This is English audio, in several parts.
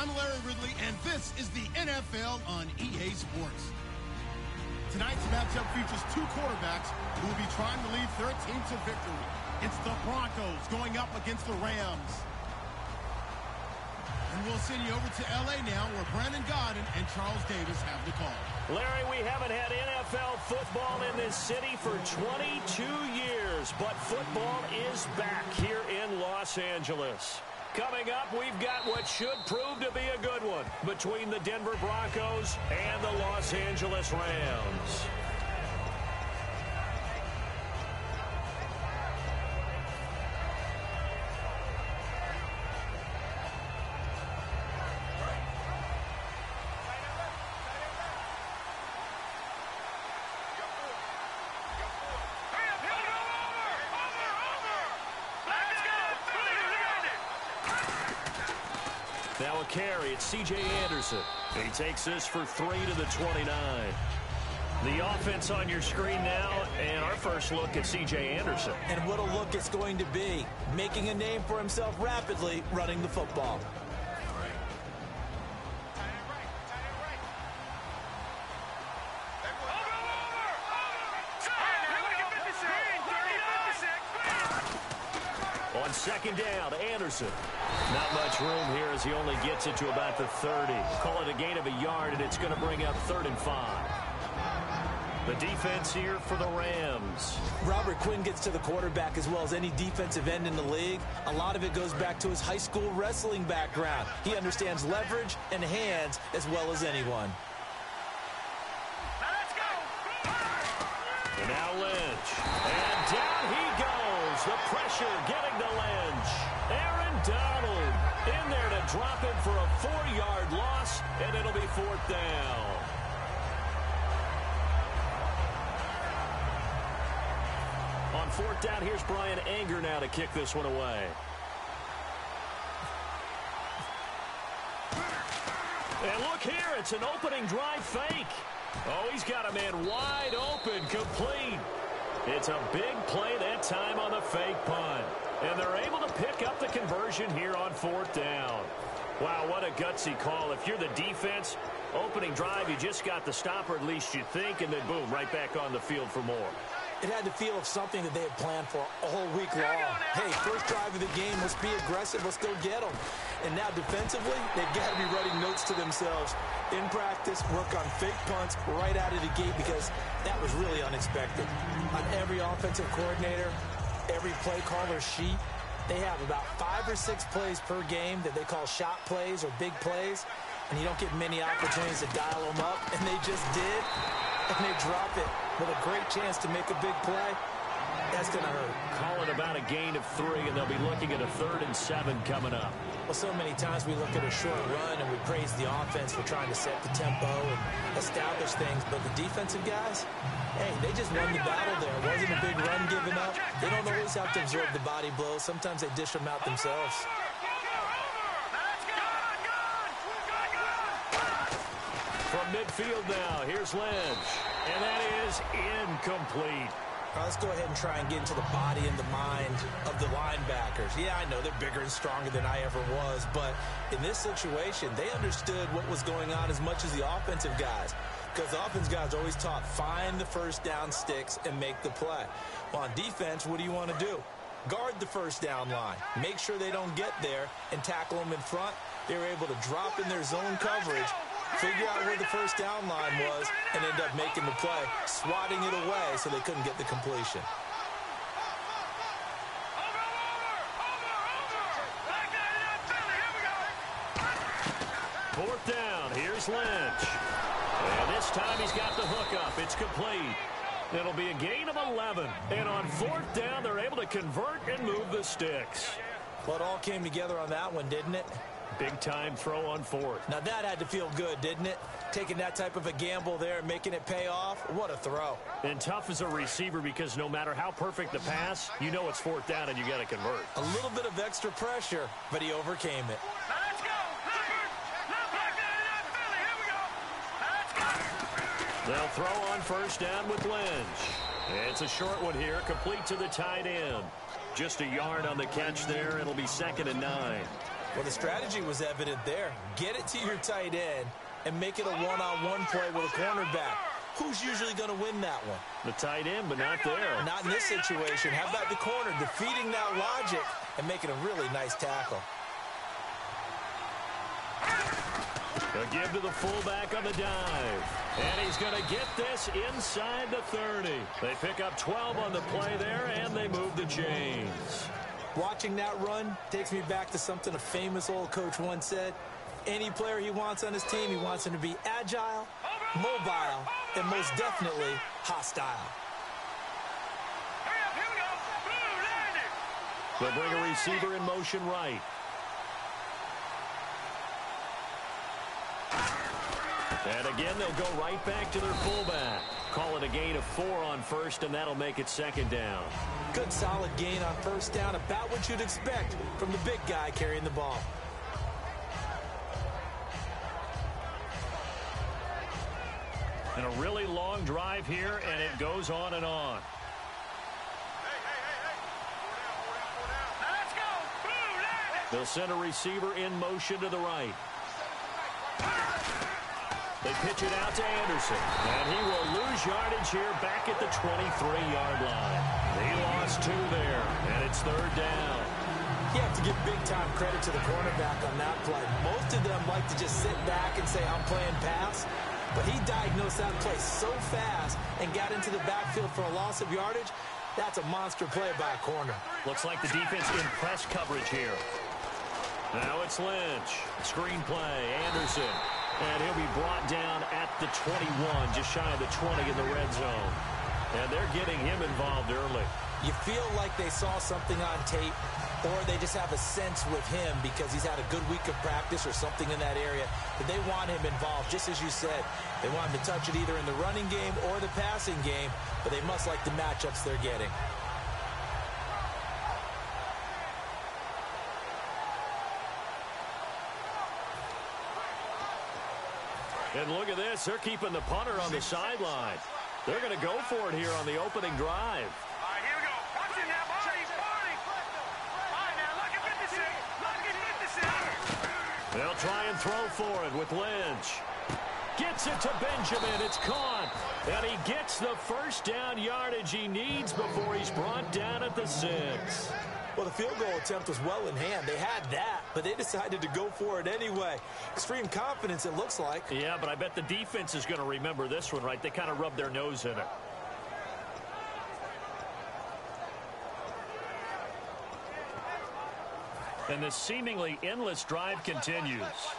I'm Larry Ridley, and this is the NFL on EA Sports. Tonight's matchup features two quarterbacks who will be trying to lead their team to victory. It's the Broncos going up against the Rams. And we'll send you over to L.A. now, where Brandon Gaudin and Charles Davis have the call. Larry, we haven't had NFL football in this city for 22 years, but football is back here in Los Angeles. Coming up, we've got what should prove to be a good one between the Denver Broncos and the Los Angeles Rams. Now a carry, it's C.J. Anderson. He takes this for 3 to the 29. The offense on your screen now, and our first look at C.J. Anderson. And what a look it's going to be, making a name for himself rapidly running the football. On second down, Anderson. Not much room here as he only gets it to about the 30. Call it a gain of a yard, and it's going to bring up 3rd and 5. The defense here for the Rams. Robert Quinn gets to the quarterback as well as any defensive end in the league. A lot of it goes back to his high school wrestling background. He understands leverage and hands as well as anyone. And now Lynch. And down he goes. The pressure getting to Lynch. Aaron Donald in there to drop him for a 4-yard loss, and it'll be 4th down. On 4th down, here's Brian Anger now to kick this one away. And look here, it's an opening drive fake. Oh, he's got a man wide open, complete. It's a big play that time on the fake punt. And they're able to pick up the conversion here on 4th down. Wow, what a gutsy call. If you're the defense, opening drive, you just got the stop, or at least you think, and then boom, right back on the field for more. It had the feel of something that they had planned for all week long. Hey, first drive of the game, let's be aggressive, let's go get them. And now defensively, they've got to be writing notes to themselves. In practice, work on fake punts right out of the gate because that was really unexpected. On every offensive coordinator, every play caller sheet, they have about 5 or 6 plays per game that they call shot plays or big plays. And you don't get many opportunities to dial them up, and they just did. And they drop it with a great chance to make a big play. That's going to hurt. Call it about a gain of 3, and they'll be looking at a 3rd and 7 coming up. Well, so many times we look at a short run and we praise the offense for trying to set the tempo and establish things. But the defensive guys, hey, they just won the battle there. It wasn't a big run given up. They don't always have to absorb the body blows. Sometimes they dish them out themselves. From midfield now, here's Lynch. And that is incomplete. Let's go ahead and try and get into the body and the mind of the linebackers. Yeah, I know they're bigger and stronger than I ever was, but in this situation, they understood what was going on as much as the offensive guys. Because the offensive guys always taught, find the first down sticks and make the play. Well, on defense, what do you want to do? Guard the first down line. Make sure they don't get there and tackle them in front. They were able to drop in their zone coverage, figure out where the first down line was, and end up making the play, swatting it away so they couldn't get the completion. Fourth down, here's Lynch. And this time he's got the hook up. It's complete. It'll be a gain of 11. And on 4th down, they're able to convert and move the sticks. Well, it all came together on that one, didn't it? Big-time throw on 4th. Now, that had to feel good, didn't it? Taking that type of a gamble there and making it pay off. What a throw. And tough as a receiver because no matter how perfect the pass, you know it's 4th down and you got to convert. A little bit of extra pressure, but he overcame it. Let's go. They'll throw on 1st down with Lynch. It's a short one here, complete to the tight end. Just a yard on the catch there. It'll be 2nd and 9. Well, the strategy was evident there. Get it to your tight end and make it a one-on-one play with a cornerback. Who's usually going to win that one? The tight end, but not there. Not in this situation. How about the corner defeating that logic and making a really nice tackle? A give to the fullback on the dive. And he's going to get this inside the 30. They pick up 12 on the play there, and they move the chains. Watching that run takes me back to something a famous old coach once said. Any player he wants on his team, he wants him to be agile, mobile, and most definitely hostile. They'll bring a receiver in motion right. And again, they'll go right back to their fullback. Call it a gain of 4 on first, and that'll make it second down. Good solid gain on first down, about what you'd expect from the big guy carrying the ball. And a really long drive here, and it goes on and on. Let's go. They'll send a receiver in motion to the right. They pitch it out to Anderson, and he will lose yardage here back at the 23-yard line. He lost 2 there, and it's third down. You have to give big-time credit to the cornerback on that play. Most of them like to just sit back and say, I'm playing pass. But he diagnosed that play so fast and got into the backfield for a loss of yardage. That's a monster play by a corner. Looks like the defense in press coverage here. Now it's Lynch. Screen play, Anderson. And he'll be brought down at the 21, just shy of the 20 in the red zone. And they're getting him involved early. You feel like they saw something on tape, or they just have a sense with him because he's had a good week of practice or something in that area that they want him involved. Just as you said, they want him to touch it either in the running game or the passing game, but they must like the matchups they're getting. And look at this. They're keeping the punter on the sideline. They're going to go for it here on the opening drive. All right, here we go. Watch it now. Party. All right, now, look at 56. Look at 56. They'll try and throw for it with Lynch. Gets it to Benjamin. It's caught. And he gets the first down yardage he needs before he's brought down at the 6. Well, the field goal attempt was well in hand. They had that, but they decided to go for it anyway. Extreme confidence, it looks like. Yeah, but I bet the defense is going to remember this one, right? They kind of rubbed their nose in it. And this seemingly endless drive continues.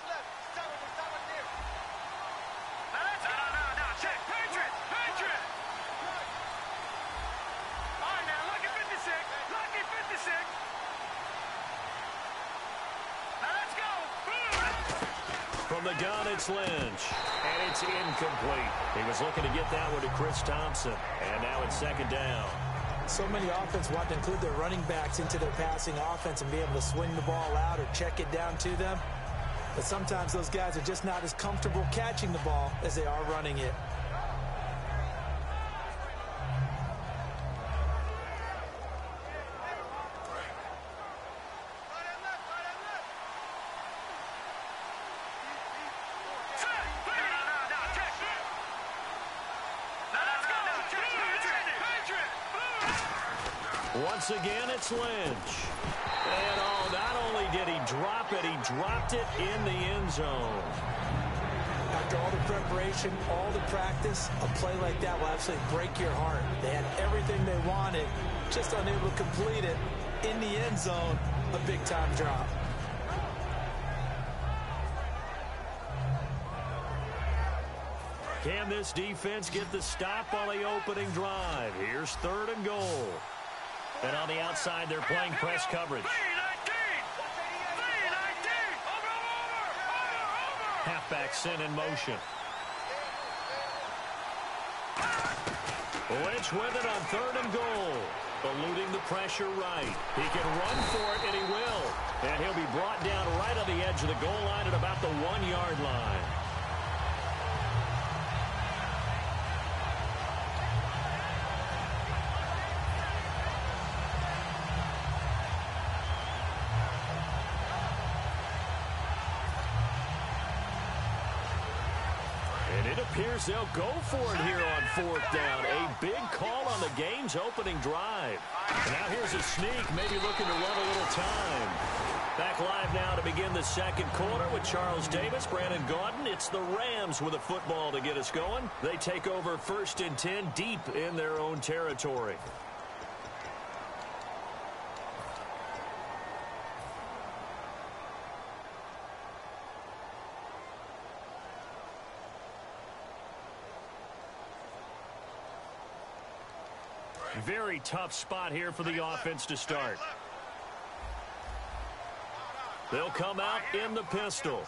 From the gun, it's Lynch. And it's incomplete. He was looking to get that one to Chris Thompson. And now it's second down. So many offense want to include their running backs into their passing offense and be able to swing the ball out or check it down to them. But sometimes those guys are just not as comfortable catching the ball as they are running it. Once again, it's Lynch. And not only did he drop it, he dropped it in the end zone. After all the preparation, all the practice, a play like that will absolutely break your heart. They had everything they wanted, just unable to complete it. In the end zone, a big-time drop. Can this defense get the stop on the opening drive? Here's third and goal. And on the outside, they're playing press coverage. Halfback sent in motion. Lynch with it on third and goal. Eluding the pressure right. He can run for it, and he will. And he'll be brought down right on the edge of the goal line at about the 1-yard line. appears they'll go for it here on fourth down. A big call on the game's opening drive. And now here's a sneak, maybe looking to run a little time. Back live now to begin the second quarter with Charles Davis, Brandon Gaudin. It's the Rams with a football to get us going. They take over 1st and 10 deep in their own territory. Very tough spot here for the offense to start. They'll come out in the pistol.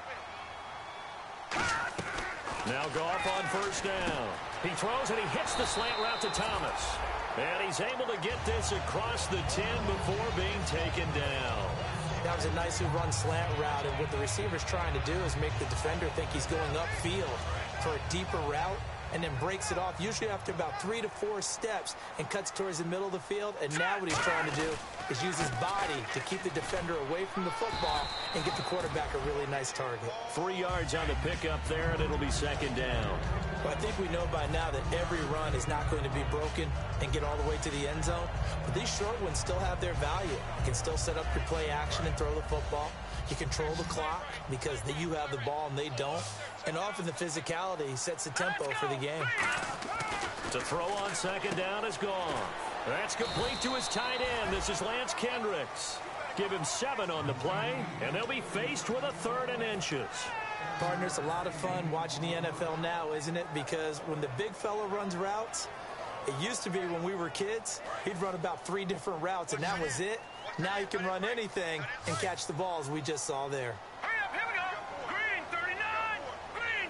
Now Goff on 1st down. He throws and he hits the slant route to Thomas. And he's able to get this across the 10 before being taken down. That was a nicely run slant route, and what the receiver's trying to do is make the defender think he's going upfield for a deeper route, and then breaks it off, usually after about 3 to 4 steps, and cuts towards the middle of the field. And now what he's trying to do is use his body to keep the defender away from the football and get the quarterback a really nice target. 3 yards on the pickup there, and it'll be 2nd down. Well, I think we know by now that every run is not going to be broken and get all the way to the end zone. But these short ones still have their value. You can still set up your play action and throw the football. You control the clock because you have the ball and they don't. And often the physicality sets the tempo for the game. To throw on 2nd down is gone. That's complete to his tight end. This is Lance Kendricks. Give him 7 on the play, and they'll be faced with a 3rd and inches. Partner, it's a lot of fun watching the NFL now, isn't it? Because when the big fella runs routes, it used to be when we were kids, he'd run about 3 different routes, and that was it. Now he can run anything and catch the balls we just saw there. Hurry up, here we go. Green 39. Green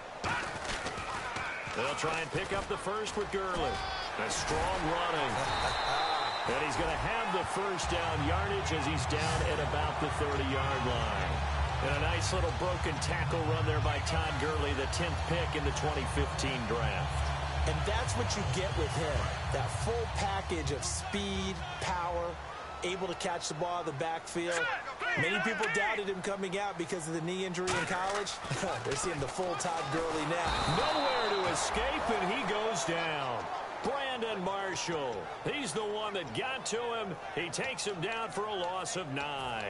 30. They'll try and pick up the first with Gurley. A strong running. And he's going to have the 1st down yardage as he's down at about the 30-yard line. And a nice little broken tackle run there by Todd Gurley, the 10th pick in the 2015 draft. And that's what you get with him, that full package of speed, power, able to catch the ball out of the backfield. Many people doubted him coming out because of the knee injury in college. They're seeing the full Todd Gurley now. Nowhere to escape, and he goes down. Brandon Marshall, he's the one that got to him. He takes him down for a loss of 9.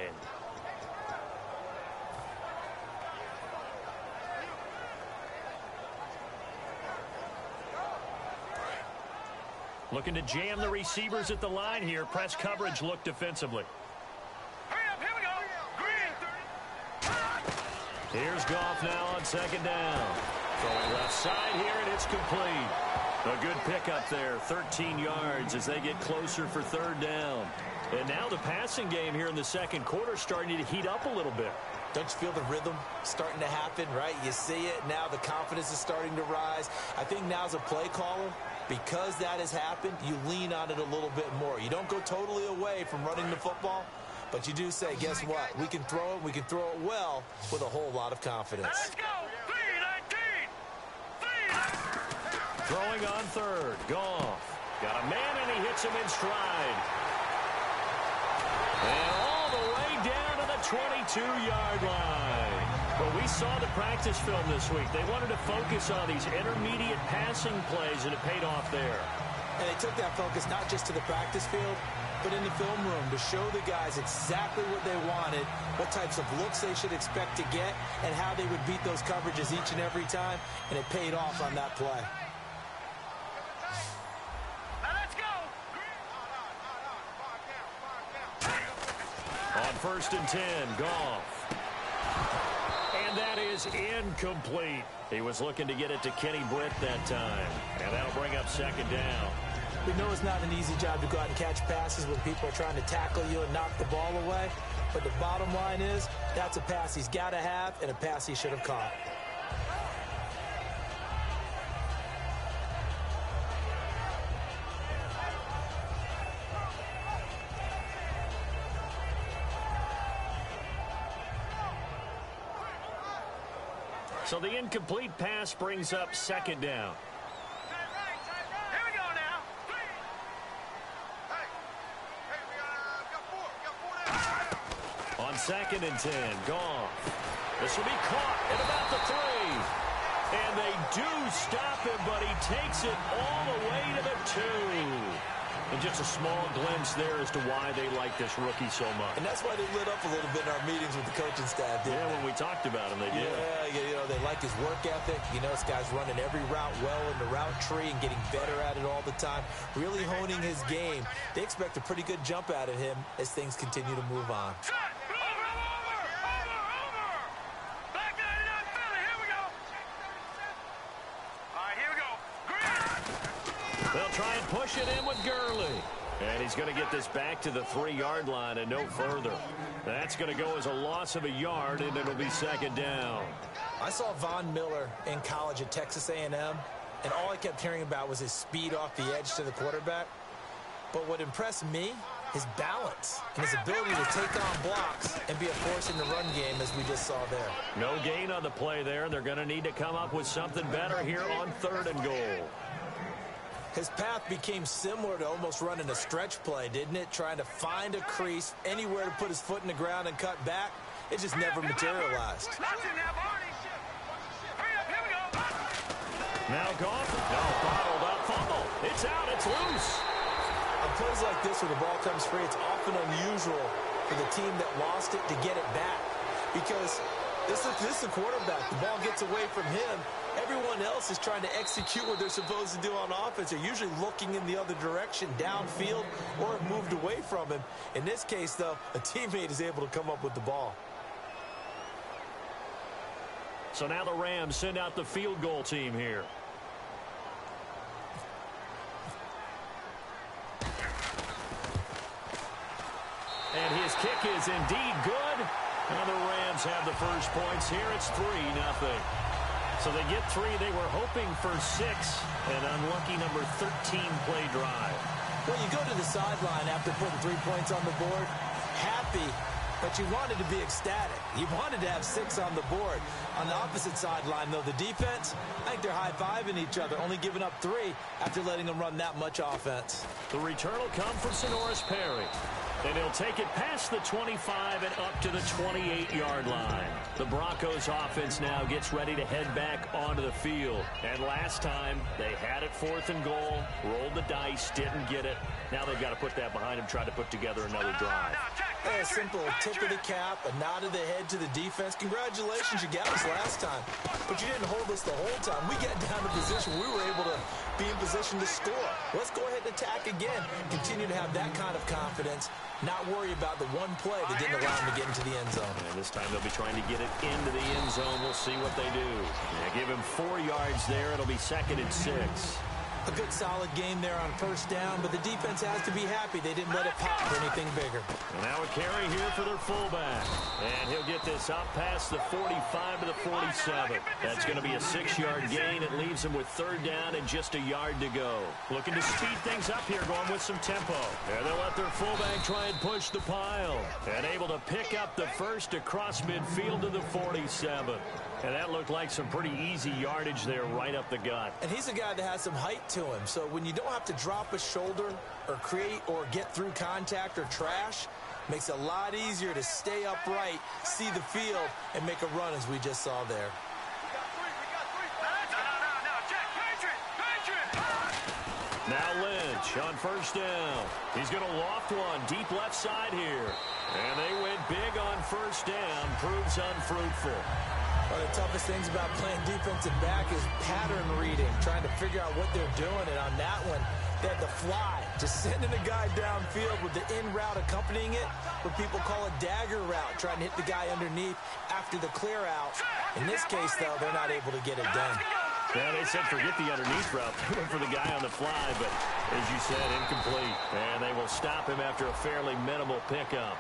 Looking to jam the receivers at the line here. Press coverage look defensively. Hurry up, here we go. Green 30. Here's Goff now on 2nd down. Throwing left side here, and it's complete. A good pickup there, 13 yards as they get closer for 3rd down. And now the passing game here in the second quarter starting to heat up a little bit. Don't you feel the rhythm starting to happen, right? You see it now. The confidence is starting to rise. I think now as a play caller, because that has happened, you lean on it a little bit more. You don't go totally away from running the football, but you do say, guess what? We can throw it. We can throw it well with a whole lot of confidence. Let's go. 3-19. Throwing on 3rd. Goff. Got a man, and he hits him in stride. And all the way down to the 22-yard line. Well, we saw the practice film this week. They wanted to focus on these intermediate passing plays, and it paid off there. And they took that focus not just to the practice field, but in the film room to show the guys exactly what they wanted, what types of looks they should expect to get, and how they would beat those coverages each and every time, and it paid off on that play. Now let's go. On 1st and 10, Goff. And that is incomplete. He was looking to get it to Kenny Britt that time. And that'll bring up 2nd down. We know it's not an easy job to go out and catch passes when people are trying to tackle you and knock the ball away. But the bottom line is, that's a pass he's got to have and a pass he should have caught. So the incomplete pass brings up 2nd down. Here we go now. On 2nd and 10, Goff. This will be caught at about the 3. And they do stop him, but he takes it all the way to the 2. And just a small glimpse there as to why they like this rookie so much. And that's why they lit up a little bit in our meetings with the coaching staff, didn't they? When we talked about him, they did. Yeah, they like his work ethic. This guy's running every route well in the route tree and getting better at it all the time, really honing his game. They expect a pretty good jump out of him as things continue to move on. They'll try and push it in with Gurley. And he's going to get this back to the 3-yard line and no further. That's going to go as a loss of a yard, and it'll be second down. I saw Von Miller in college at Texas A&M, and all I kept hearing about was his speed off the edge to the quarterback. But what impressed me, his balance and his ability to take on blocks and be a force in the run game, as we just saw there. No gain on the play there, and they're going to need to come up with something better here on 3rd and goal. His path became similar to almost running a stretch play, didn't it? Trying to find a crease, anywhere to put his foot in the ground and cut back. It just never materialized. Now Goff. No, bottled up fumble. It's out. It's loose. On plays like this where the ball comes free, it's often unusual for the team that lost it to get it back. Because this is the quarterback. The ball gets away from him. Everyone else is trying to execute what they're supposed to do on offense. They're usually looking in the other direction, downfield, or have moved away from him. In this case, though, a teammate is able to come up with the ball. So now the Rams send out the field goal team here. And his kick is indeed good. And the Rams have the first points here. It's 3-0. So they get 3. They were hoping for 6. An unlucky number 13 play drive. Well, you go to the sideline after putting 3 points on the board, happy, but you wanted to be ecstatic. You wanted to have 6 on the board. On the opposite sideline, though, the defense, I think they're high-fiving each other, only giving up 3 after letting them run that much offense. The return will come for Sonoris Perry. And he'll take it past the 25 and up to the 28-yard line. The Broncos offense now gets ready to head back onto the field. And last time, they had it 4th and goal, rolled the dice, didn't get it. Now they've got to put that behind them, try to put together another drive. A simple tip of the cap, a nod of the head to the defense. Congratulations, you got us last time. But you didn't hold us the whole time. We got down to position. We were able to be in position to score. Let's go ahead and attack again. Continue to have that kind of confidence. Not worry about the one play that didn't allow them to get into the end zone. And this time they'll be trying to get it into the end zone. We'll see what they do. Give him 4 yards there. It'll be 2nd and 6. A good solid game there on 1st down, but the defense has to be happy they didn't let it pop for anything bigger. And now a carry here for their fullback. And he'll get this up past the 45 to the 47. That's going to be a 6-yard gain. It leaves them with 3rd down and just a yard to go. Looking to speed things up here, going with some tempo. And they'll let their fullback try and push the pile. And able to pick up the first across midfield to the 47. And that looked like some pretty easy yardage there right up the gut. And he's a guy that has some height to him. So when you don't have to drop a shoulder or create or get through contact or trash, makes it a lot easier to stay upright, see the field, and make a run as we just saw there. Now Lynch on 1st down. He's going to loft one deep left side here. And they went big on 1st down. Proves unfruitful. One of the toughest things about playing defensive back is pattern reading, trying to figure out what they're doing. And on that one, they had the fly, just sending a guy downfield with the in route accompanying it, what people call a dagger route, trying to hit the guy underneath after the clear out. In this case, though, they're not able to get it done. Yeah, they said forget the underneath route. They went for the guy on the fly, but as you said, incomplete. And they will stop him after a fairly minimal pickup.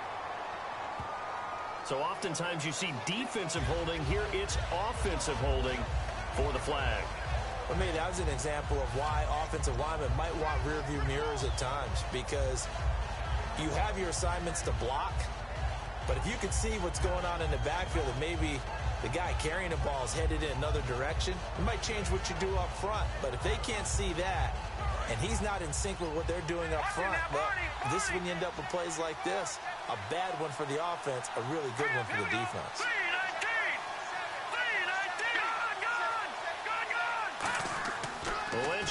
So oftentimes you see defensive holding. Here it's offensive holding for the flag. For me, that was an example of why offensive linemen might want rearview mirrors at times, because you have your assignments to block, but if you can see what's going on in the backfield and maybe the guy carrying the ball is headed in another direction, it might change what you do up front. But if they can't see that and he's not in sync with what they're doing up front, well, this is when you end up with plays like this. A bad one for the offense, a really good one for the defense.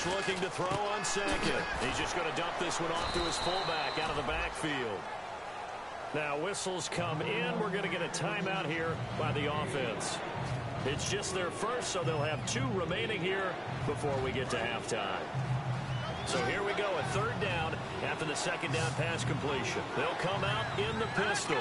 Lynch looking to throw on second. He's just going to dump this one off to his fullback out of the backfield. Now whistles come in. We're going to get a timeout here by the offense. It's just their first, so they'll have 2 remaining here before we get to halftime. So here we go, a third down after the second down pass completion. They'll come out in the pistol.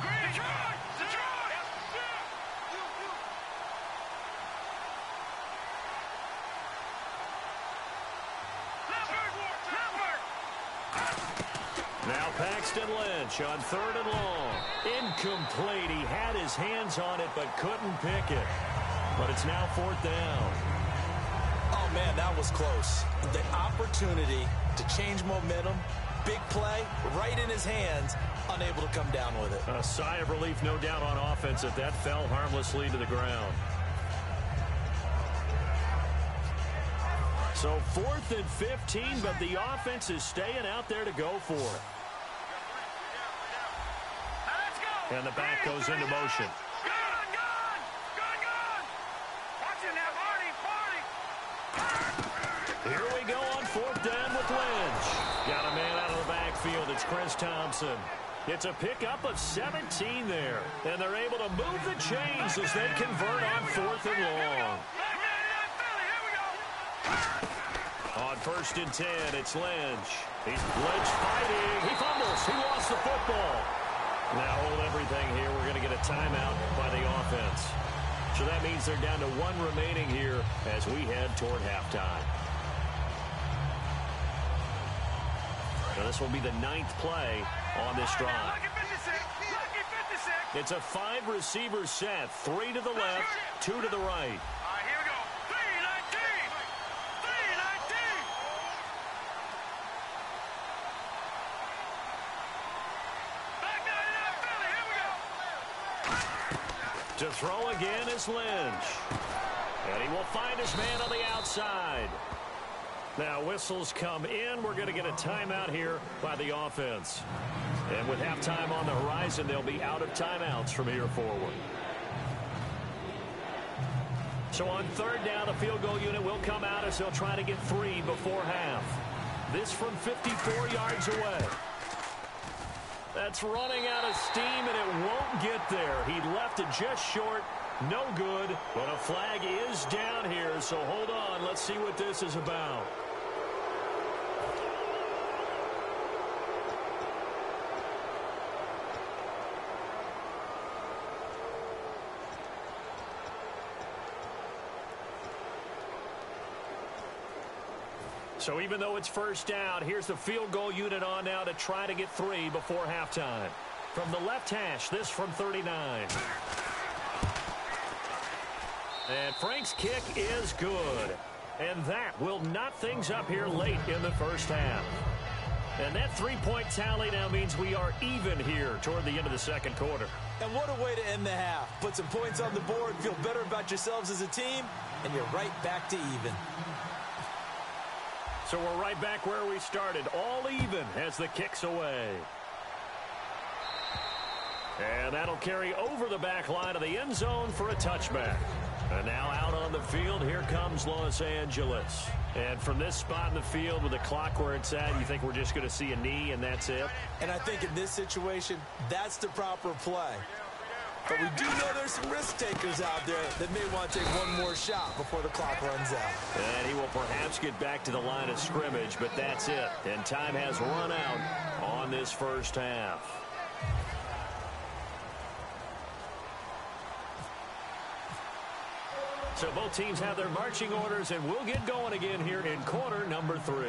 Now Paxton Lynch on 3rd and long. Incomplete. He had his hands on it but couldn't pick it. But it's now 4th down. Oh, man, that was close. The opportunity to change momentum, big play, right in his hands, unable to come down with it. A sigh of relief, no doubt, on offense that that fell harmlessly to the ground. So 4th and 15, but the offense is staying out there to go for it. And the back goes into motion. Here we go on 4th down with Lynch. Got a man out of the backfield. It's Chris Thompson. It's a pickup of 17 there. And they're able to move the chains as they convert on 4th and long. On 1st and 10, it's Lynch. He's Lynch fighting. He fumbles. He lost the football. Now hold everything here. We're going to get a timeout by the offense. So that means they're down to 1 remaining here as we head toward halftime. Now this will be the 9th play on this drive. It's a 5-receiver set. 3 to the left, 2 to the right. To throw again is Lynch. And he will find his man on the outside. Now whistles come in. We're going to get a timeout here by the offense. And with halftime on the horizon, they'll be out of timeouts from here forward. So on 3rd down, the field goal unit will come out as they'll try to get 3 before half. This from 54 yards away. That's running out of steam, and it won't get there. He left it just short. No good, but a flag is down here, so hold on. Let's see what this is about. So even though it's 1st down, here's the field goal unit on now to try to get 3 before halftime. From the left hash, this from 39. And Frank's kick is good. And that will knot things up here late in the 1st half. And that 3-point tally now means we are even here toward the end of the 2nd quarter. And what a way to end the half. Put some points on the board, feel better about yourselves as a team, and you're right back to even. So we're right back where we started, all even as the kick's away. And that'll carry over the back line of the end zone for a touchback. And now out on the field, here comes Los Angeles. And from this spot in the field with the clock where it's at, you think we're just going to see a knee and that's it? And I think in this situation, that's the proper play. But we do know there's some risk takers out there that may want to take one more shot before the clock runs out. And he will perhaps get back to the line of scrimmage, but that's it. And time has run out on this 1st half. So both teams have their marching orders, and we'll get going again here in quarter number 3.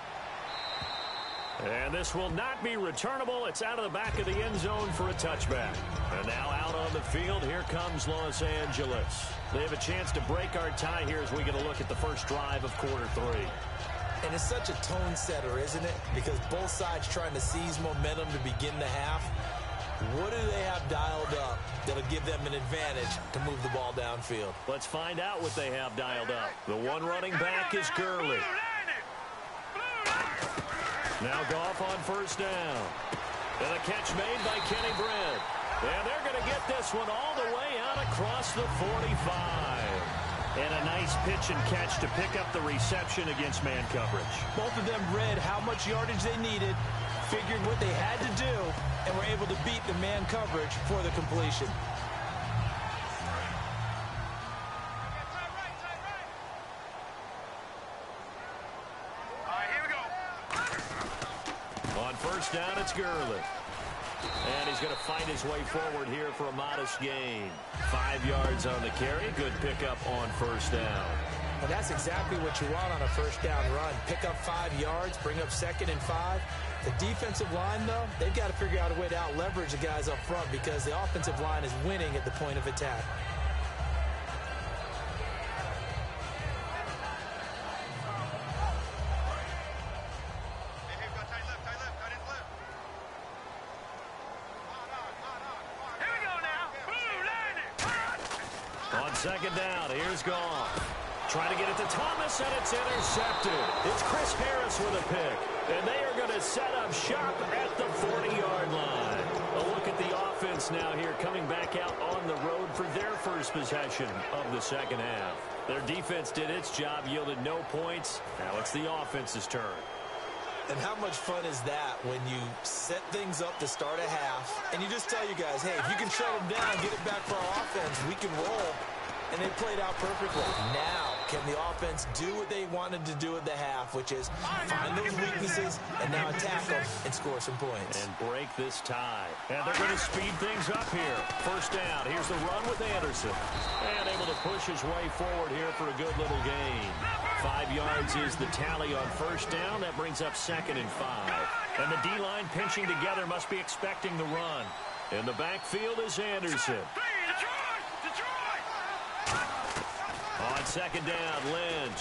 And this will not be returnable. It's out of the back of the end zone for a touchback. And now out on the field, here comes Los Angeles. They have a chance to break our tie here as we get a look at the first drive of quarter 3. And it's such a tone setter, isn't it? Because both sides trying to seize momentum to begin the half. What do they have dialed up that'll give them an advantage to move the ball downfield? Let's find out what they have dialed up. The one running back is Gurley. Now Goff on 1st down. And a catch made by Kenny Britt. And they're going to get this one all the way out across the 45. And a nice pitch and catch to pick up the reception against man coverage. Both of them read how much yardage they needed, figured what they had to do, and were able to beat the man coverage for the completion. All right, here we go. On first down, it's Gurley. And he's going to fight his way forward here for a modest gain. 5 yards on the carry. Good pickup on first down. Well, that's exactly what you want on a first down run. Pick up 5 yards, bring up 2nd and 5. The defensive line, though, they've got to figure out a way to out-leverage the guys up front because the offensive line is winning at the point of attack. On second down, here's Goff. Trying to get it to Thomas, and it's intercepted. It's Chris Harris with a pick. And they are going to set up shop at the 40-yard line. A look at the offense now here coming back out on the road for their first possession of the second half. Their defense did its job, yielded no points. Now it's the offense's turn. And how much fun is that when you set things up to start a half, and you just tell you guys, hey, if you can shut them down, get it back for our offense, we can roll. And they played out perfectly. Now, can the offense do what they wanted to do at the half, which is find those weaknesses and now attack them and score some points. And break this tie. And they're going to speed things up here. First down. Here's the run with Anderson. And able to push his way forward here for a good little gain. 5 yards is the tally on first down. That brings up 2nd and 5. And the D-line pinching together must be expecting the run. In the backfield is Anderson. On second down, Lynch.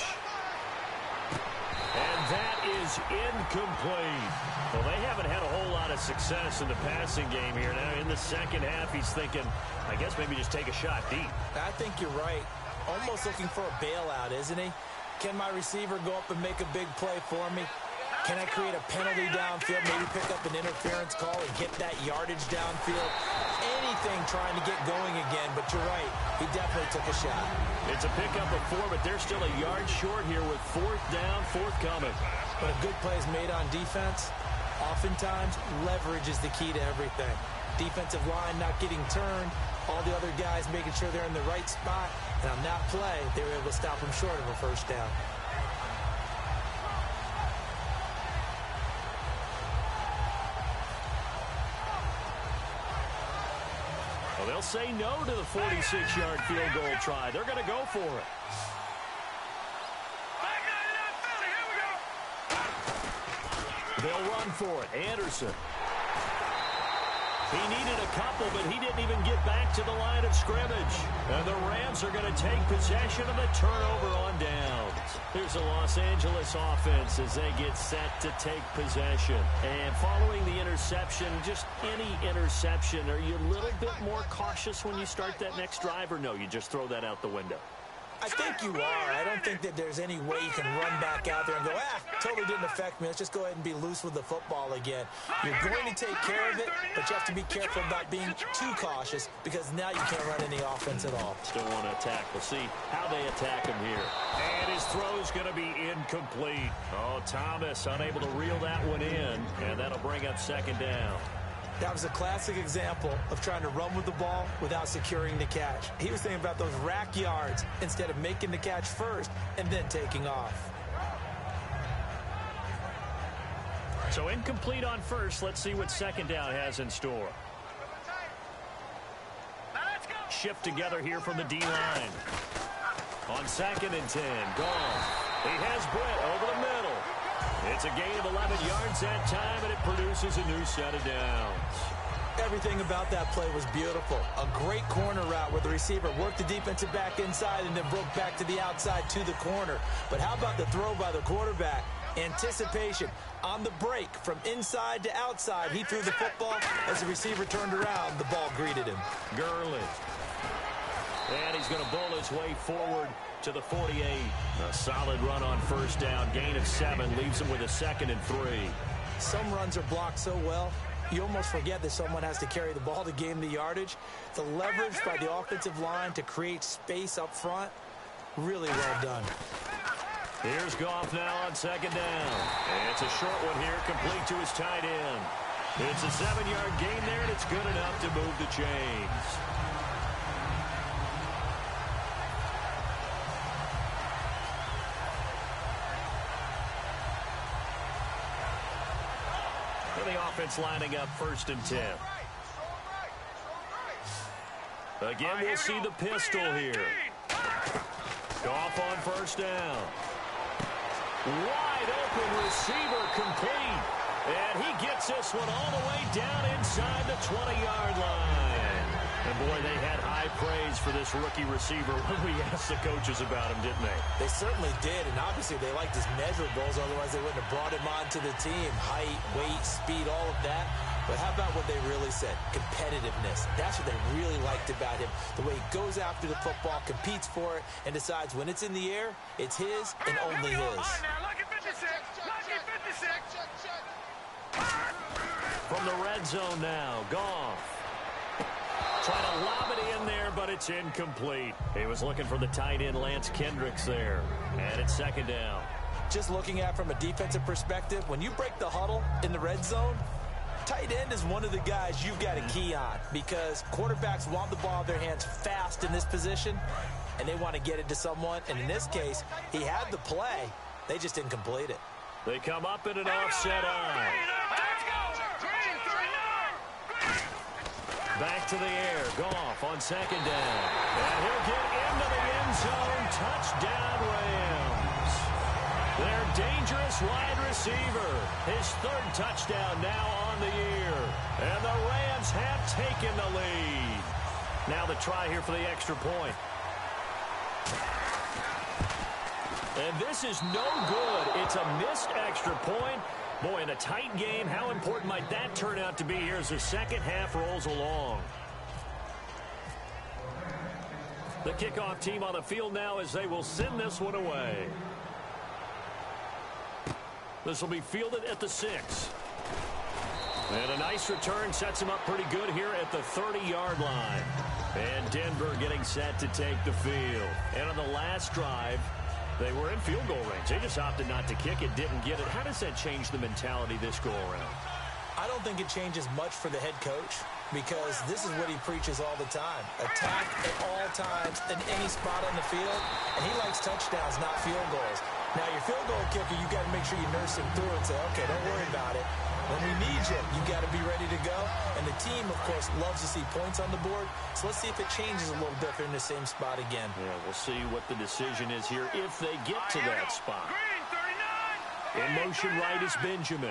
And that is incomplete. Well, they haven't had a whole lot of success in the passing game here. Now, in the second half, he's thinking, I guess maybe just take a shot deep. I think you're right. Almost looking for a bailout, isn't he? Can my receiver go up and make a big play for me? Can I create a penalty downfield, maybe pick up an interference call and get that yardage downfield? Anything trying to get going again, but you're right. He definitely took a shot. It's a pickup of 4, but they're still a yard short here with 4th down, 4th coming. But a good play is made on defense. Oftentimes, leverage is the key to everything. Defensive line not getting turned, all the other guys making sure they're in the right spot, and on that play, they were able to stop them short of a first down. Well, they'll say no to the 46-yard field goal try. They're going to go for it. They'll run for it. Anderson. He needed a couple, but he didn't even get back to the line of scrimmage. And the Rams are going to take possession of the turnover on downs. Here's the Los Angeles offense as they get set to take possession. And following the interception, just any interception, are you a little bit more cautious when you start that next drive, or no, you just throw that out the window? I think you are. I don't think that there's any way you can run back out there and go, totally didn't affect me. Let's just go ahead and be loose with the football again. You're going to take care of it, but you have to be careful about being too cautious because now you can't run any offense at all. Still want to attack. We'll see how they attack him here. And his throw's going to be incomplete. Oh, Thomas unable to reel that one in, and that'll bring up 2nd down. That was a classic example of trying to run with the ball without securing the catch. He was thinking about those rack yards instead of making the catch first and then taking off. So incomplete on first. Let's see what 2nd down has in store. Shift together here from the D-line. On 2nd and 10, Goff. He has Britt over the middle. It's a gain of 11 yards that time, and it produces a new set of downs. Everything about that play was beautiful. A great corner route where the receiver worked the defensive back inside and then broke back to the outside to the corner. But how about the throw by the quarterback? Anticipation on the break from inside to outside. He threw the football. As the receiver turned around, the ball greeted him. Gurley. And he's going to bowl his way forward to the 48. A solid run on first down. Gain of 7 leaves him with a 2nd and 3. Some runs are blocked so well, you almost forget that someone has to carry the ball to gain the yardage. The leverage by the offensive line to create space up front, Really well done. Here's Goff now on second down. And it's a short one here, complete to his tight end. It's a 7-yard gain there, and it's good enough to move the chains. For the offense lining up 1st and 10. Again, we'll see the pistol here. Goff on 1st down. Wide open receiver complete. And he gets this one all the way down inside the 20-yard line. And boy, they had high praise for this rookie receiver when we asked the coaches about him, didn't they? They certainly did, and obviously they liked his measurables, otherwise they wouldn't have brought him onto the team. Height, weight, speed, all of that. But how about what they really said? Competitiveness. That's what they really liked about him. The way he goes after the football, competes for it, and decides when it's in the air, it's his and only his. From the red zone now, Goff. Trying to lob it in there, but it's incomplete. He was looking for the tight end, Lance Kendricks, there. And it's 2nd down. Just looking at it from a defensive perspective, when you break the huddle in the red zone, tight end is one of the guys you've got to key on because quarterbacks want the ball in their hands fast in this position, and they want to get it to someone. And in this case, he had the play. They just didn't complete it. They come up in an offset eye. Back to the air. Goff on 2nd down. And he'll get into the end zone. Touchdown, Rams. Their dangerous wide receiver. His 3rd touchdown now on the year. And the Rams have taken the lead. Now the try here for the extra point. And this is no good. It's a missed extra point. Boy, in a tight game, how important might that turn out to be here as the second half rolls along? The kickoff team on the field now as they will send this one away. This will be fielded at the 6. And a nice return sets him up pretty good here at the 30-yard line. And Denver getting set to take the field. And on the last drive, they were in field goal range. They just opted not to kick it, didn't get it. How does that change the mentality this go-around? I don't think it changes much for the head coach because this is what he preaches all the time. Attack at all times in any spot on the field, and he likes touchdowns, not field goals. Now, your field goal kicker, you got to make sure you nurse him through and say, okay, don't worry about it. When we need you got to be ready to go. And the team, of course, loves to see points on the board. So let's see if it changes a little bit if they're in the same spot again. Yeah, we'll see what the decision is here if they get to that spot. In motion right is Benjamin.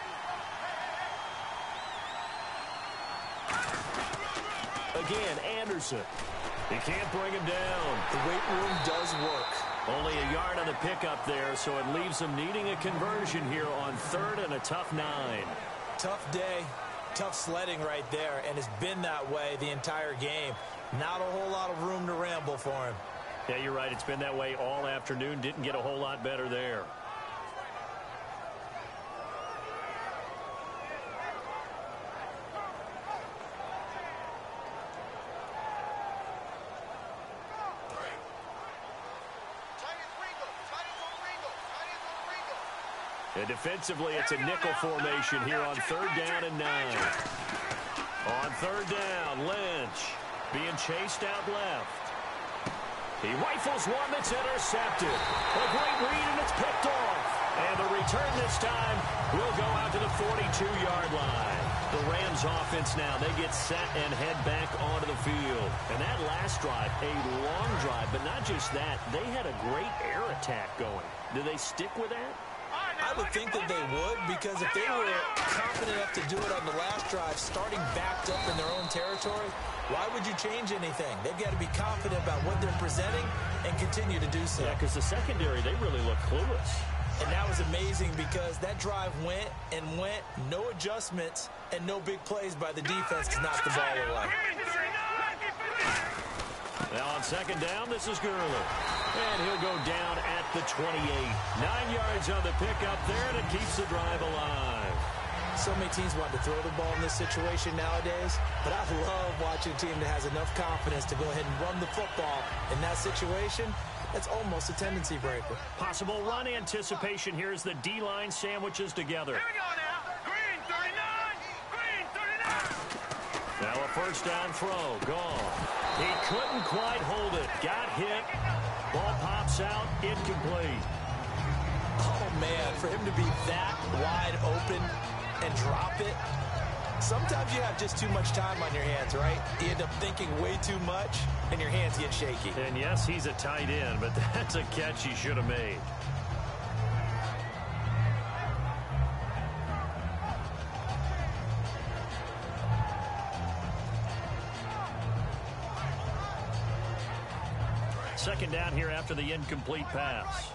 Again, Anderson. He can't bring him down. The weight room does work. Only a yard on the pickup there, so it leaves them needing a conversion here on 3rd and a tough 9. Tough day, tough sledding right there, and it's been that way the entire game. Not a whole lot of room to ramble for him. Yeah, you're right. It's been that way all afternoon. Didn't get a whole lot better there. And defensively, it's a nickel formation here on 3rd down and 9. On 3rd down, Lynch being chased out left. He rifles one that's intercepted. A great read, and it's picked off. And the return this time will go out to the 42-yard line. The Rams offense now, they get set and head back onto the field. And that last drive, a long drive, but not just that. They had a great air attack going. Do they stick with that? I would think that they would, because if they were confident enough to do it on the last drive, starting backed up in their own territory, why would you change anything? They've got to be confident about what they're presenting and continue to do so. Yeah, because the secondary, they really look clueless. And that was amazing because that drive went and went, no adjustments, and no big plays by the defense to knock the ball away. Now on 2nd down, this is Gurley. And he'll go down at the 28. 9 yards on the pickup there, and it keeps the drive alive. So many teams want to throw the ball in this situation nowadays, but I love watching a team that has enough confidence to go ahead and run the football in that situation That's almost a tendency breaker. Possible run anticipation here as the D-line sandwiches together. Here we go now. Green 39. Green 39. Now a first down throw. Gone. He couldn't quite hold it. Got hit. Ball pops out. Incomplete. Oh, man, for him to be that wide open and drop it. Sometimes you have just too much time on your hands, right? You end up thinking way too much, and your hands get shaky. And yes, he's a tight end, but that's a catch he should have made. Second down here after the incomplete pass.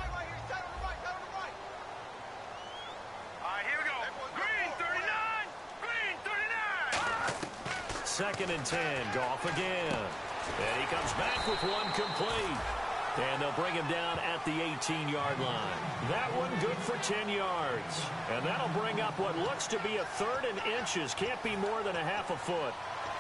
Second and 10. Goff again. And he comes back with one complete. And they'll bring him down at the 18-yard line. That one good for 10 yards. And that'll bring up what looks to be a third and inches. Can't be more than a half a foot.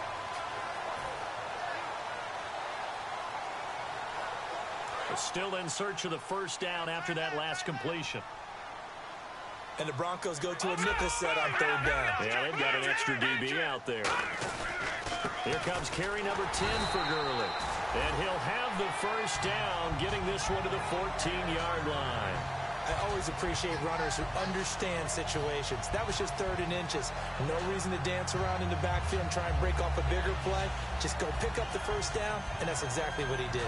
Still in search of the first down after that last completion. And the Broncos go to a nickel set on third down. Yeah, they've got an extra DB out there. Here comes carry number 10 for Gurley. And he'll have the first down, getting this one to the 14-yard line. I always appreciate runners who understand situations. That was just third and inches. No reason to dance around in the backfield and try and break off a bigger play. Just go pick up the first down, and that's exactly what he did.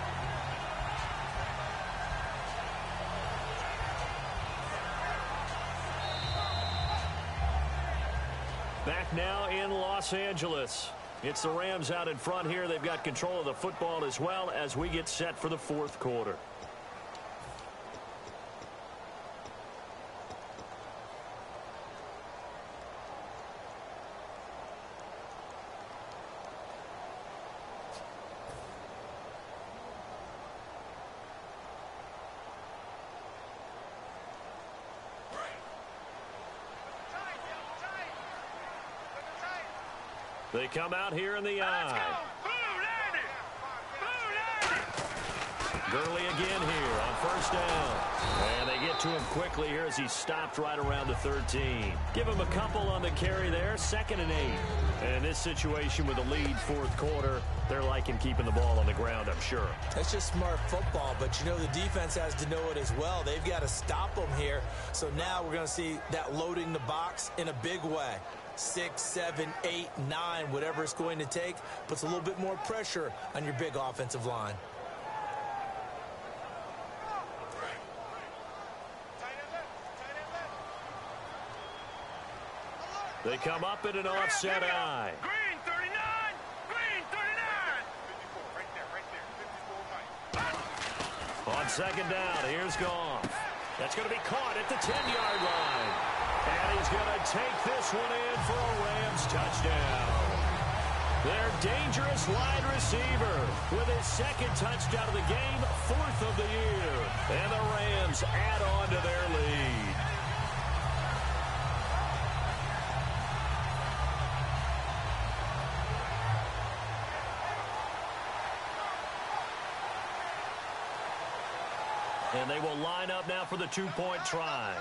Back now in Los Angeles. It's the Rams out in front here. They've got control of the football as well as we get set for the fourth quarter. They come out here in the eye. Gurley again here on first down. And they get to him quickly here as he stopped right around the 13. Give him a couple on the carry there. 2nd and 8. And in this situation with the lead fourth quarter, they're liking keeping the ball on the ground, I'm sure. That's just smart football, but you know the defense has to know it as well. They've got to stop them here. So now we're going to see that loading the box in a big way. 6, 7, 8, 9, whatever it's going to take, puts a little bit more pressure on your big offensive line. They come up in an offset eye. Green 39! Green 39! On second down, here's Goff. That's going to be caught at the 10-yard line. And he's going to take this one in for a Rams touchdown. Their dangerous wide receiver with his second touchdown of the game, 4th of the year. And the Rams add on to their lead. And they will line up now for the two-point try.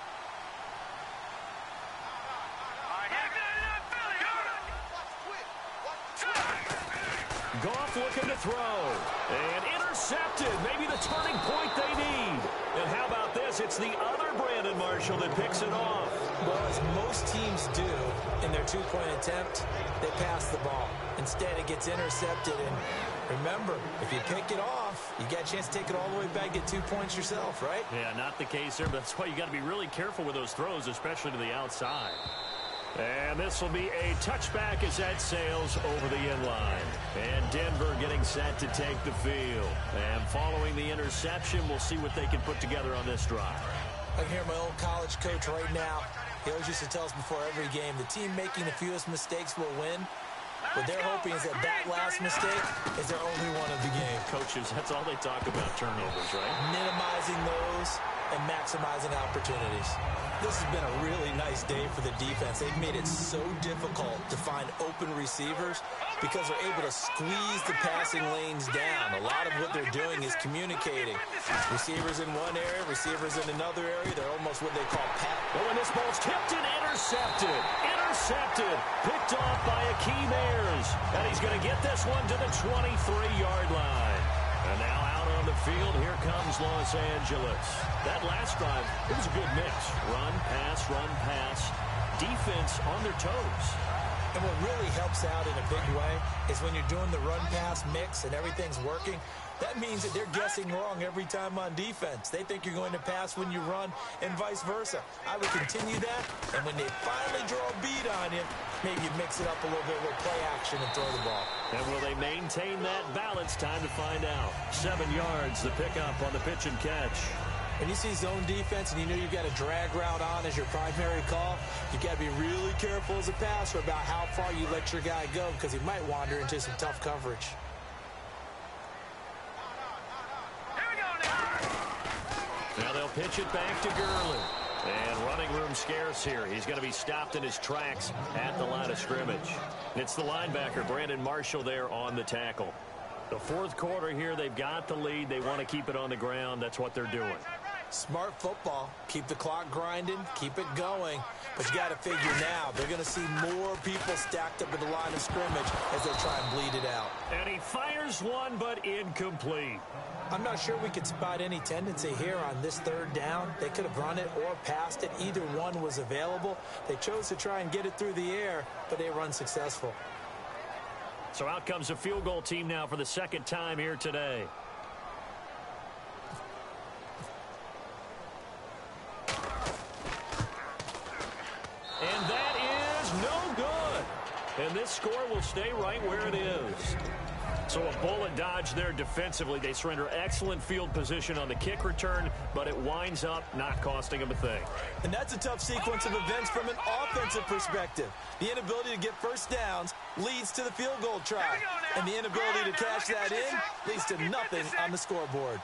Goff looking to throw. And intercepted. Maybe the turning point they need. And how about this? It's the other Brandon Marshall that picks it off. Well, as most teams do in their two-point attempt, they pass the ball. Instead, it gets intercepted. And remember, if you pick it off, you got a chance to take it all the way back, get 2 points yourself, right? Yeah, not the case there, but that's why you got to be really careful with those throws, especially to the outside. And this will be a touchback as that sails over the end line. And Denver getting set to take the field. And following the interception, we'll see what they can put together on this drive. I can hear my old college coach right now. He always used to tell us before every game, the team making the fewest mistakes will win. What they're hoping is that last mistake is their only one of the game. Coaches, that's all they talk about, turnovers, right? Minimizing those and maximizing opportunities. This has been a really nice day for the defense. They've made it so difficult to find open receivers because they're able to squeeze the passing lanes down. A lot of what they're doing is communicating. Receivers in one area, receivers in another area. They're almost what they call pat. Oh, and this ball's tipped and intercepted. Intercepted. Picked off by Akeem Ayers. And he's going to get this one to the 23-yard line. And now out on the field, here comes Los Angeles. That last drive, it was a good mix. Run, pass, defense on their toes. And what really helps out in a big way is when you're doing the run-pass mix and everything's working, that means that they're guessing wrong every time on defense. They think you're going to pass when you run and vice versa. I would continue that, and when they finally draw a beat on you, maybe you mix it up a little bit with play action and throw the ball. And will they maintain that balance? Time to find out. 7 yards, the pickup on the pitch and catch. When you see zone defense and you know you've got a drag route on as your primary call, you've got to be really careful as a passer about how far you let your guy go because he might wander into some tough coverage. Now they'll pitch it back to Gurley. And running room scarce here. He's going to be stopped in his tracks at the line of scrimmage. It's the linebacker, Brandon Marshall, there on the tackle. The fourth quarter here, they've got the lead. They want to keep it on the ground. That's what they're doing. Smart football. Keep the clock grinding. Keep it going. But you got to figure now, they're going to see more people stacked up at the line of scrimmage as they try and bleed it out. And he fires one, but incomplete. I'm not sure we could spot any tendency here on this third down. They could have run it or passed it. Either one was available. They chose to try and get it through the air, but they were unsuccessful. So out comes a field goal team now for the second time here today. And that is no good. And this score will stay right where it is. So a bullet dodge there defensively. They surrender excellent field position on the kick return, but it winds up not costing them a thing. And that's a tough sequence of events from an offensive perspective. The inability to get first downs leads to the field goal try. And the inability to cash that in leads to nothing on the scoreboard.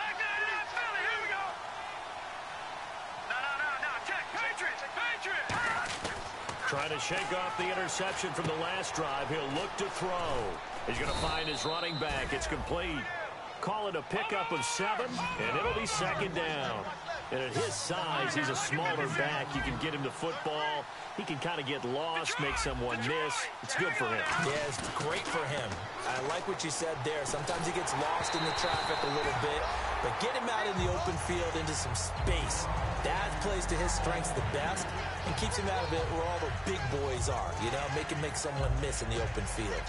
Trying to shake off the interception from the last drive. He'll look to throw. He's going to find his running back. It's complete. Call it a pickup of 7, and it'll be second down. And at his size, he's a smaller back. You can get him to football. He can kind of get lost, make someone miss. It's good for him. Yeah, it's great for him. I like what you said there. Sometimes he gets lost in the traffic a little bit, but get him out in the open field into some space. That plays to his strengths the best and keeps him out of it where all the big boys are. You know, make someone miss in the open field.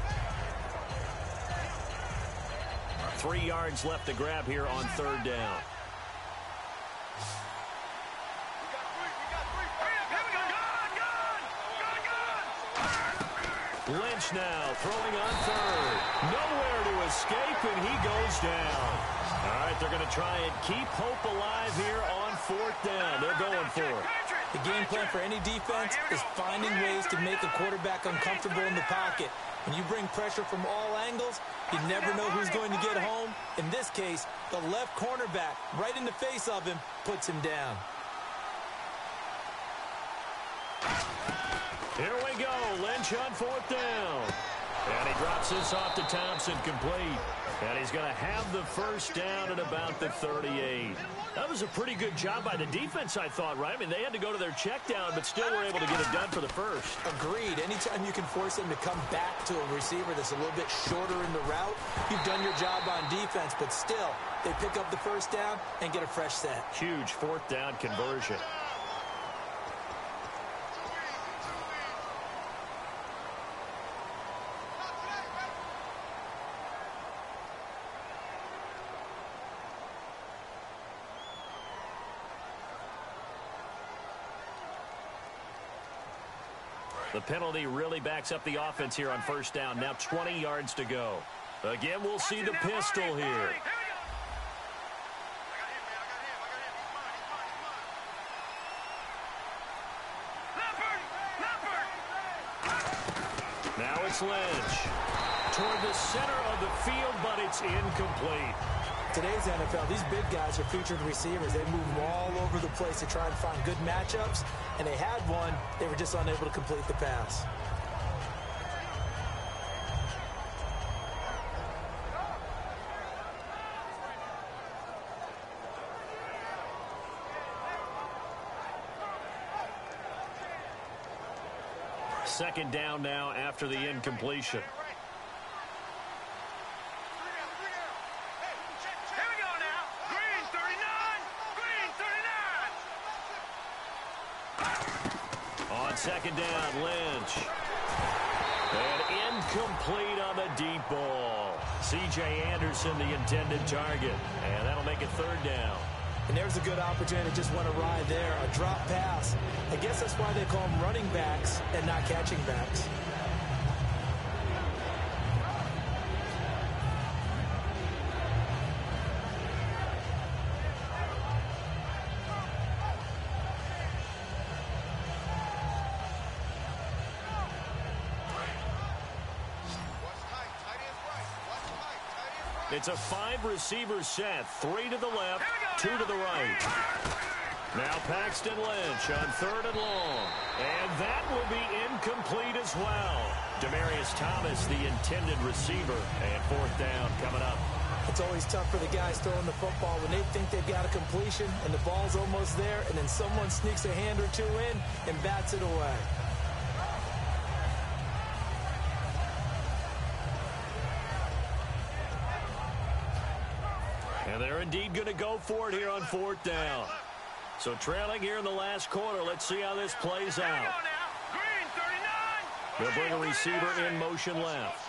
3 yards left to grab here on third down. Lynch now throwing on third. Nowhere to escape, and he goes down. All right, they're going to try and keep hope alive here on fourth down. They're going for it. The game plan for any defense is finding ways to make a quarterback uncomfortable in the pocket. When you bring pressure from all angles, you never know who's going to get home. In this case, the left cornerback, right in the face of him, puts him down. Here we go. Lynch on fourth down. And he drops this off to Thompson, complete. And he's going to have the first down at about the 38. That was a pretty good job by the defense, I thought, right? I mean, they had to go to their check down, but still were able to get it done for the first. Agreed. Anytime you can force them to come back to a receiver that's a little bit shorter in the route, you've done your job on defense, but still, they pick up the first down and get a fresh set. Huge fourth down conversion. The penalty really backs up the offense here on first down. Now 20 yards to go. Again, we'll see the pistol here. Now it's Lynch. Toward the center of the field, but it's incomplete. Today's NFL, these big guys are featured receivers. They move all over the place to try and find good matchups, and they had one. They were just unable to complete the pass. Second down now after the incompletion. Here we go now. Green 39. Green 39. On second down, Lynch. And incomplete on the deep ball. C.J. Anderson, the intended target. And that'll make it third down. And there's a good opportunity that just went awry there. A drop pass. I guess that's why they call them running backs and not catching backs. It's a 5-receiver set. 3 to the left, 2 to the right. Now Paxton Lynch on third and long. And that will be incomplete as well. Demaryius Thomas, the intended receiver. And fourth down coming up. It's always tough for the guys throwing the football when they think they've got a completion and the ball's almost there, and then someone sneaks a hand or two in and bats it away. And they're indeed going to go for it here on fourth down. So trailing here in the last quarter. Let's see how this plays out. Green 39. They'll bring a receiver in motion left.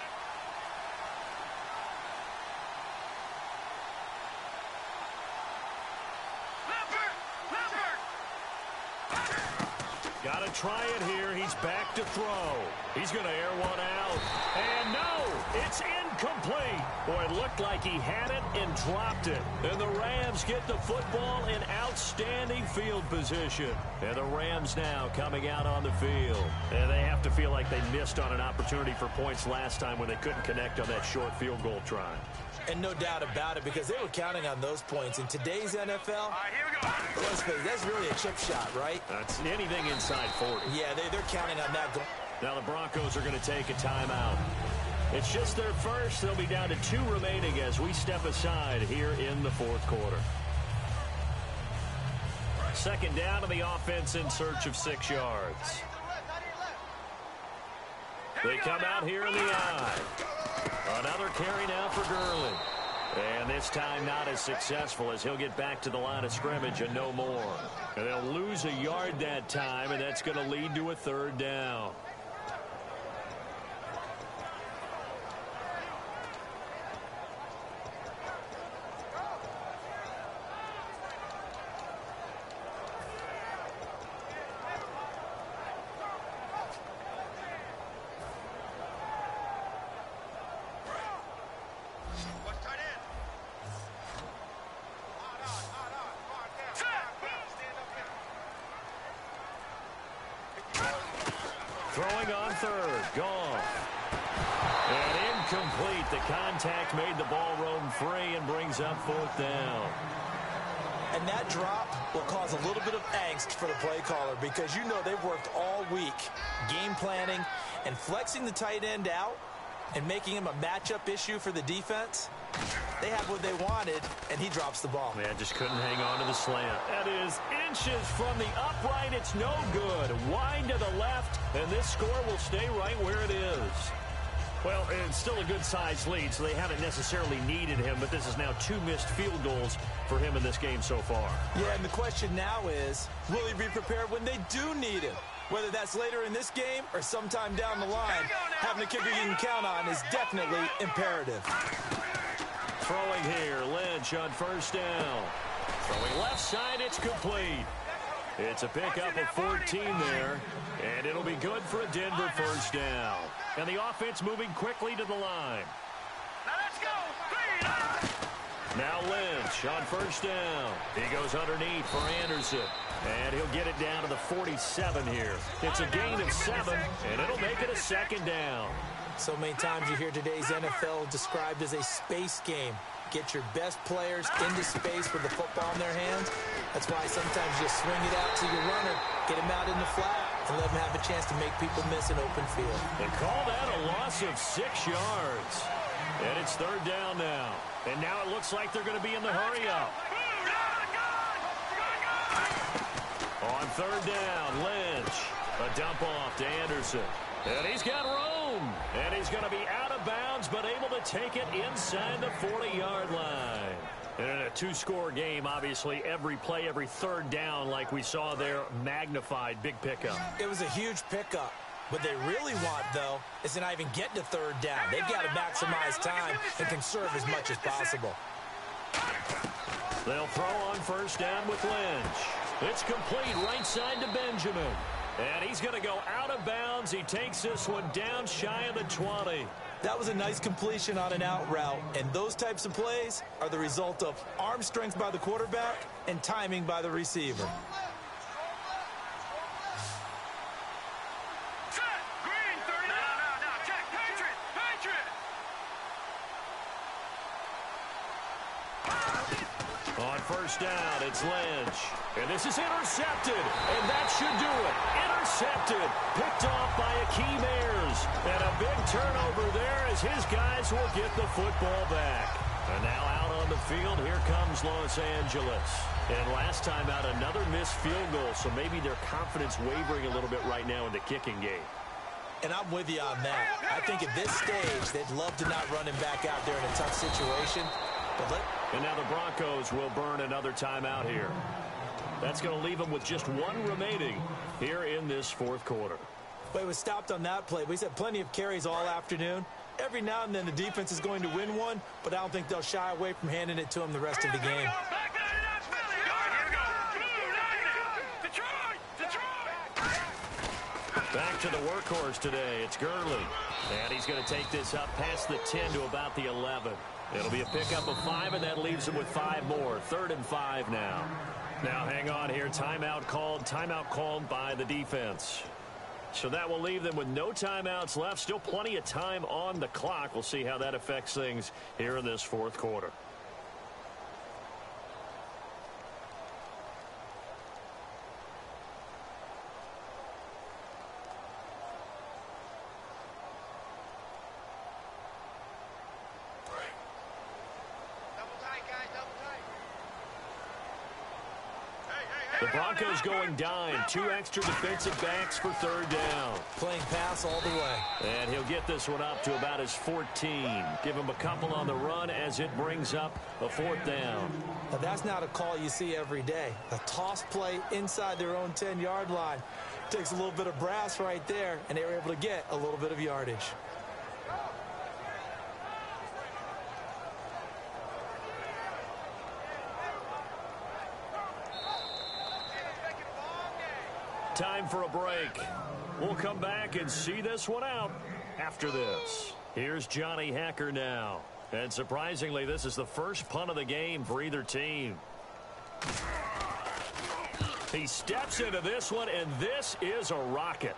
Got to try it here. He's back to throw. He's going to air one out. And no, it's incomplete. Boy, it looked like he had it and dropped it. And the Rams get the football in outstanding field position. And the Rams now coming out on the field. And they have to feel like they missed on an opportunity for points last time when they couldn't connect on that short field goal try. And no doubt about it, because they were counting on those points. In today's NFL, All right, here we go. let's face it, that's really a chip shot, right? That's anything inside 40. Yeah, they're counting on that goal. Now the Broncos are going to take a timeout. It's just their first. They'll be down to 2 remaining as we step aside here in the fourth quarter. Second down to the offense in search of 6 yards. They come out here in the eye. Another carry now for Gurley. And this time not as successful as he'll get back to the line of scrimmage and no more. And they'll lose a yard that time, and that's going to lead to a third down. Throwing on third, Goff. And incomplete. The contact made the ball roam free and brings up fourth down. And that drop will cause a little bit of angst for the play caller, because you know they've worked all week game planning and flexing the tight end out and making him a matchup issue for the defense. They have what they wanted, and he drops the ball. Man, just couldn't hang on to the slant. That is inches from the upright. It's no good. Wide to the left, and this score will stay right where it is. Well, it's still a good-sized lead, so they haven't necessarily needed him, but this is now 2 missed field goals for him in this game so far. Yeah, and the question now is, will he be prepared when they do need him? Whether that's later in this game or sometime down the line, having a kicker you can count on is definitely imperative. Throwing here, Lynch on first down. Throwing left side, it's complete. It's a pickup of 14 there, and it'll be good for a Denver first down. And the offense moving quickly to the line. Now let's go. Now Lynch on first down. He goes underneath for Anderson, and he'll get it down to the 47 here. It's a gain of 7, and it'll make it a second down. So many times you hear today's NFL described as a space game. get your best players into space with the football in their hands. That's why sometimes you just swing it out to your runner, get him out in the flat, and let him have a chance to make people miss an open field. They call that a loss of 6 yards. And it's third down now. And now it looks like they're going to be in the hurry up. On third down, Lynch. A dump off to Anderson. And he's got room. And he's going to be out of bounds, but able to take it inside the 40-yard line. And in a two-score game, obviously, every play, every third down, like we saw there, magnified, big pickup. It was a huge pickup. What they really want, though, is to not even get to third down. They've got to maximize time and conserve as much as possible. They'll throw on first down with Lynch. It's complete right side to Benjamin. And he's going to go out of bounds. He takes this one down shy of the 20. That was a nice completion on an out route, and those types of plays are the result of arm strength by the quarterback and timing by the receiver. On first down, it's Lynch. And this is intercepted, and that should do it. Intercepted, picked off by Akeem Ayers. And a big turnover there as his guys will get the football back. And now out on the field, here comes Los Angeles. And last time out, another missed field goal, so maybe their confidence wavering a little bit right now in the kicking game. And I'm with you on that. I think at this stage, they'd love to not run him back out there in a tough situation. And now the Broncos will burn another timeout here. That's going to leave them with just one remaining here in this fourth quarter. But it was stopped on that play. We've had plenty of carries all afternoon. Every now and then the defense is going to win one, but I don't think they'll shy away from handing it to him the rest of the game. Back to the workhorse today. It's Gurley. And he's going to take this up past the 10 to about the 11. It'll be a pickup of 5, and that leaves him with 5 more. 3rd and 5 now. Now, hang on here. Timeout called by the defense. So that will leave them with no timeouts left. Still plenty of time on the clock. We'll see how that affects things here in this fourth quarter. The Broncos going dime. 2 extra defensive backs for third down. Playing pass all the way. And he'll get this one up to about his 14. Give him a couple on the run as it brings up a 4th down. Now, that's not a call you see every day. A toss play inside their own 10-yard line. Takes a little bit of brass right there, and they were able to get a little bit of yardage. Time for a break. We'll come back and see this one out after this. Here's Johnny Hacker now. And surprisingly, this is the first punt of the game for either team. He steps into this one, and this is a rocket.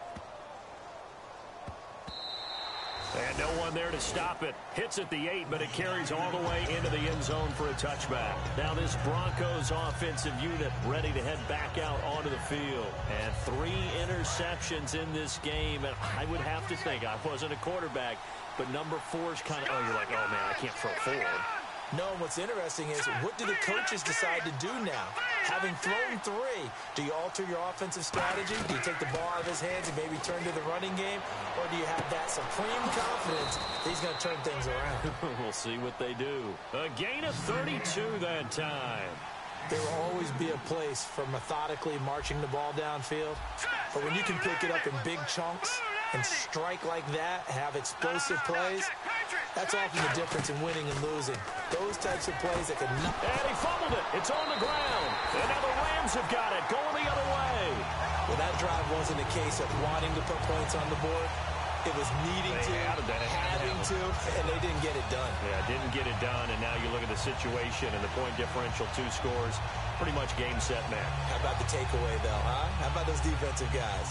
And no one there to stop it. Hits at the 8, but it carries all the way into the end zone for a touchback. Now this Broncos offensive unit ready to head back out onto the field. And 3 interceptions in this game. And I would have to think, I wasn't a quarterback, but number 4's kind of, you're like, oh, man, I can't throw 4. No, and what's interesting is, what do the coaches decide to do now? Having thrown 3, do you alter your offensive strategy? Do you take the ball out of his hands and maybe turn to the running game? Or do you have that supreme confidence that he's going to turn things around? We'll see what they do. A gain of 32 that time. There will always be a place for methodically marching the ball downfield. But when you can pick it up in big chunks and strike like that, have explosive plays, that's often the difference in winning and losing. Those types of plays that can... And he fumbled it. It's on the ground. And now the Rams have got it, going the other way. Well, that drive wasn't a case of wanting to put points on the board. It was needing to, having to, and they didn't get it done. Yeah, didn't get it done, and now you look at the situation and the point differential, 2 scores, pretty much game, set, match. How about the takeaway, though, huh? How about those defensive guys?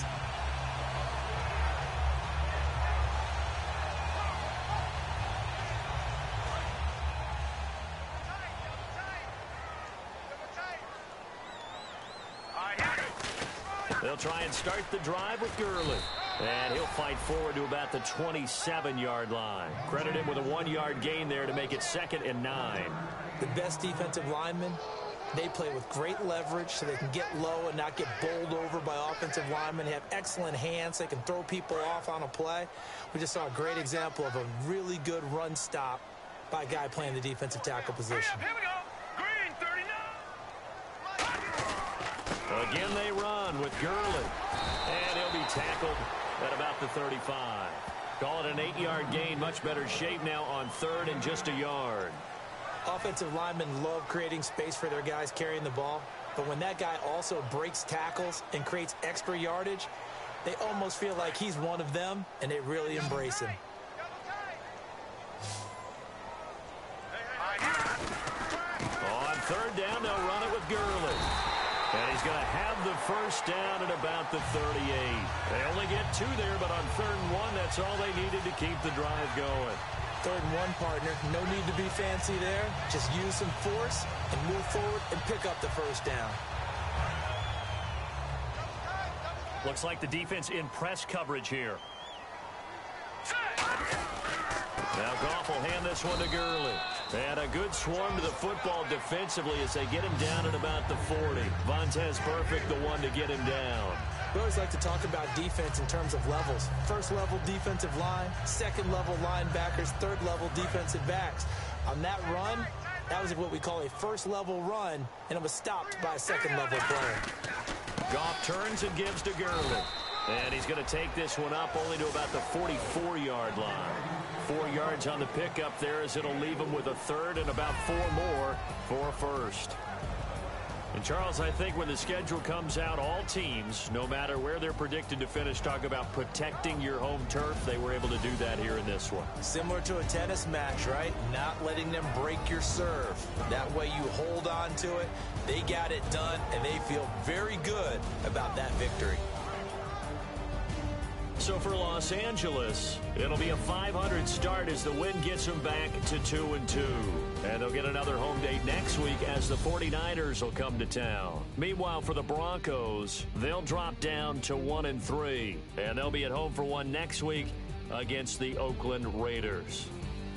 They'll try and start the drive with Gurley. And he'll fight forward to about the 27-yard line. Credit him with a 1-yard gain there to make it 2nd and 9. The best defensive linemen, they play with great leverage so they can get low and not get bowled over by offensive linemen. They have excellent hands. They can throw people off on a play. We just saw a great example of a really good run stop by a guy playing the defensive tackle position. Here we go. Green 39. Again, they run with Gurley. And he'll be tackled at about the 35. Call it an 8-yard gain. Much better shape now on 3rd and just a yard. Offensive linemen love creating space for their guys carrying the ball. But when that guy also breaks tackles and creates extra yardage, they almost feel like he's one of them, and they really embrace him. On 3rd down, they'll run it with Gurley. And he's going to have the first down at about the 38. They only get 2 there, but on 3rd and 1, that's all they needed to keep the drive going. 3rd and 1, partner. No need to be fancy there. Just use some force and move forward and pick up the first down. Looks like the defense in press coverage here. Now Goff will hand this one to Gurley. And a good swarm to the football defensively as they get him down at about the 40. Vontaze Burfict, the one to get him down. We always like to talk about defense in terms of levels. 1st level defensive line, 2nd level linebackers, 3rd level defensive backs. On that run, that was what we call a 1st level run, and it was stopped by a 2nd level player. Goff turns and gives to Gurley. And he's going to take this one up only to about the 44-yard line. 4 yards on the pickup there as it'll leave him with a 3rd and about 4 more for a first. And, Charles, I think when the schedule comes out, all teams, no matter where they're predicted to finish, talk about protecting your home turf. They were able to do that here in this one. Similar to a tennis match, right? Not letting them break your serve. That way you hold on to it. They got it done, and they feel very good about that victory. So for Los Angeles, it'll be a 500 start as the win gets them back to 2-2. And they'll get another home date next week as the 49ers will come to town. Meanwhile, for the Broncos, they'll drop down to 1-3. And they'll be at home for one next week against the Oakland Raiders.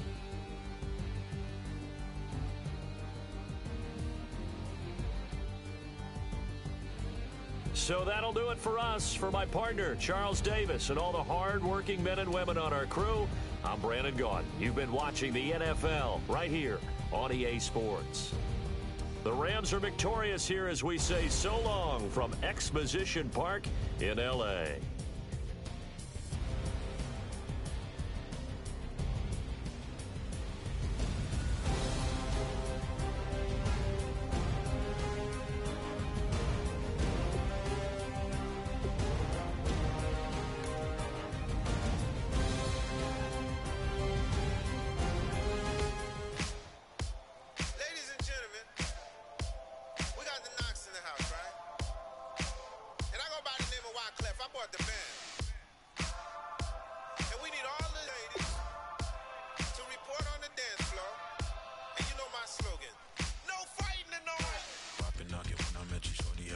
So that'll do it for us. For my partner, Charles Davis, and all the hard-working men and women on our crew, I'm Brandon Gaudin. You've been watching the NFL right here on EA Sports. The Rams are victorious here as we say so long from Exposition Park in L.A.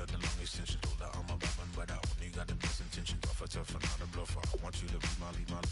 Tough and not a bluffer. I want you to be my lead, my